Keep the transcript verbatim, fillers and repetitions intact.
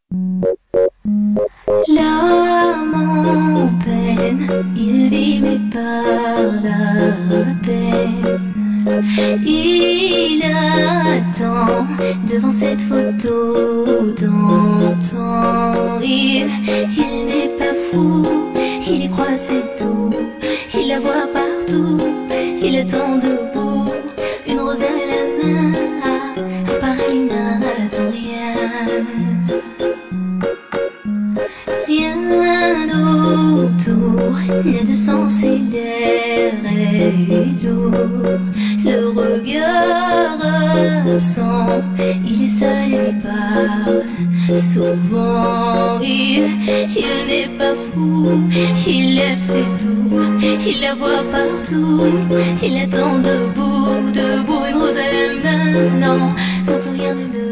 L'âme en peine, il vit mais par la peine. Il attend devant cette photo d'antan. Il, il n'est pas fou, il y croit c'est tout. Il la voit partout, il attend debout. Une rose à la main, à part elle il n'attend rien. Rien d'autour, n'a de sens et l'air est lourd. Le regard absent, il est seul et lui parle souvent. Il, il n'est pas fou, il aime c'est tout. Il la voit partout, il attend debout, debout. Une rose à la main, non, non plus rien ne le